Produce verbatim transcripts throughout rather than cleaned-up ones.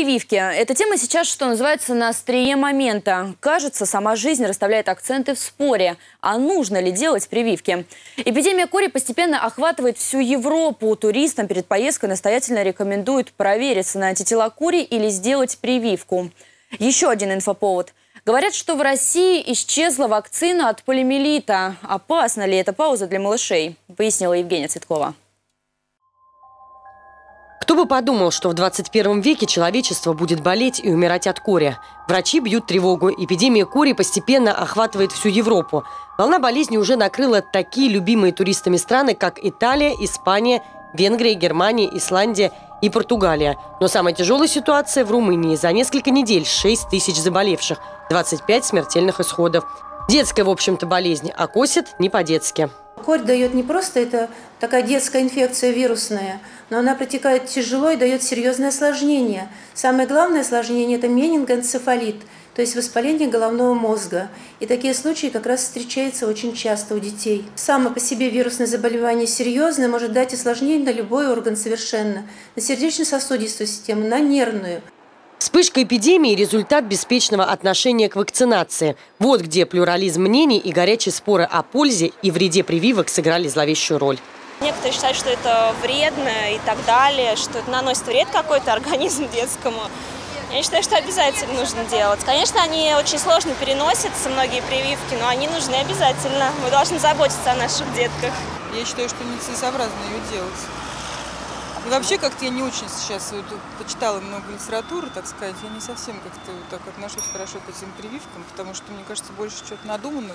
Прививки. Эта тема сейчас, что называется, на острие момента. Кажется, сама жизнь расставляет акценты в споре. А нужно ли делать прививки? Эпидемия кори постепенно охватывает всю Европу. Туристам перед поездкой настоятельно рекомендуют провериться на антитела кори или сделать прививку. Еще один инфоповод. Говорят, что в России исчезла вакцина от полиомиелита. Опасна ли эта пауза для малышей? Пояснила Евгения Цветкова. Кто бы подумал, что в двадцать первом веке человечество будет болеть и умирать от кори. Врачи бьют тревогу. Эпидемия кори постепенно охватывает всю Европу. Волна болезни уже накрыла такие любимые туристами страны, как Италия, Испания, Венгрия, Германия, Исландия и Португалия. Но самая тяжелая ситуация в Румынии. За несколько недель шесть тысяч заболевших, двадцать пять смертельных исходов. Детская, в общем-то, болезнь, а косит не по-детски. Корь дает не просто это такая детская инфекция вирусная, но она протекает тяжело и дает серьезное осложнение. Самое главное осложнение – это менингоэнцефалит, то есть воспаление головного мозга. И такие случаи как раз встречаются очень часто у детей. Само по себе вирусное заболевание серьезное, может дать осложнение на любой орган совершенно, на сердечно-сосудистую систему, на нервную. Вспышка эпидемии – результат беспечного отношения к вакцинации. Вот где плюрализм мнений и горячие споры о пользе и вреде прививок сыграли зловещую роль. Некоторые считают, что это вредно и так далее, что это наносит вред какой-то организму детскому. Я считаю, что обязательно нужно делать. Конечно, они очень сложно переносятся, многие прививки, но они нужны обязательно. Мы должны заботиться о наших детках. Я считаю, что нецелесообразно ее делать. И вообще, как-то я не очень сейчас вот, почитала много литературы, так сказать, я не совсем как-то вот так отношусь хорошо к этим прививкам, потому что, мне кажется, больше чего-то надуманного,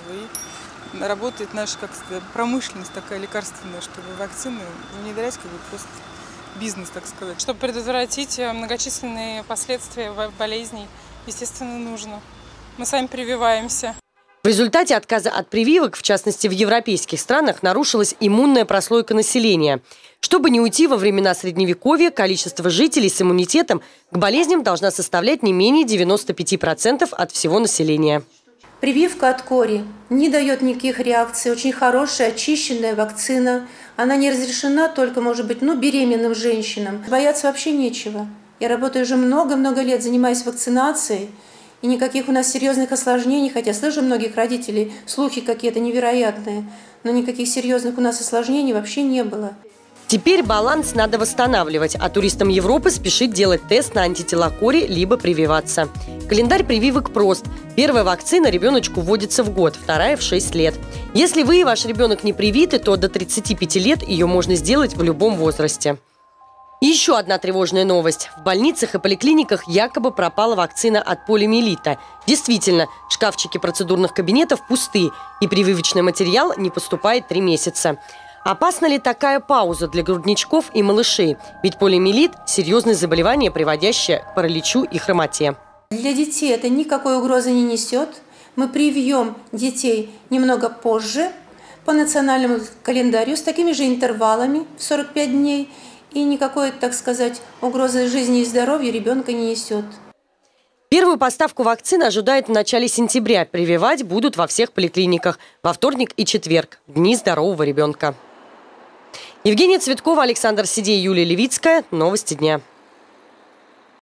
и работает наша как-то промышленность такая лекарственная, чтобы вакцины внедрять как бы просто бизнес, так сказать. Чтобы предотвратить многочисленные последствия болезней, естественно, нужно. Мы сами прививаемся. В результате отказа от прививок, в частности в европейских странах, нарушилась иммунная прослойка населения. Чтобы не уйти во времена Средневековья, количество жителей с иммунитетом к болезням должна составлять не менее девяноста пяти процентов от всего населения. Прививка от кори не дает никаких реакций, очень хорошая, очищенная вакцина. Она не разрешена только, может быть, ну, беременным женщинам. Бояться вообще нечего. Я работаю уже много-много лет, занимаюсь вакцинацией. И никаких у нас серьезных осложнений, хотя слышу многих родителей, слухи какие-то невероятные, но никаких серьезных у нас осложнений вообще не было. Теперь баланс надо восстанавливать, а туристам Европы спешит делать тест на антитела кори либо прививаться. Календарь прививок прост. Первая вакцина ребеночку вводится в год, вторая – в шесть лет. Если вы и ваш ребенок не привиты, то до тридцати пяти лет ее можно сделать в любом возрасте. И еще одна тревожная новость. В больницах и поликлиниках якобы пропала вакцина от полиомиелита. Действительно, шкафчики процедурных кабинетов пусты, и прививочный материал не поступает три месяца. Опасна ли такая пауза для грудничков и малышей? Ведь полиомиелит – серьезное заболевание, приводящее к параличу и хромоте. Для детей это никакой угрозы не несет. Мы привьем детей немного позже по национальному календарю с такими же интервалами в сорок пять дней. И никакой, так сказать, угрозы жизни и здоровью ребенка не несет. Первую поставку вакцины ожидают в начале сентября. Прививать будут во всех поликлиниках во вторник и четверг – дни здорового ребенка. Евгения Цветкова, Александр Сидей, Юлия Левицкая. Новости дня.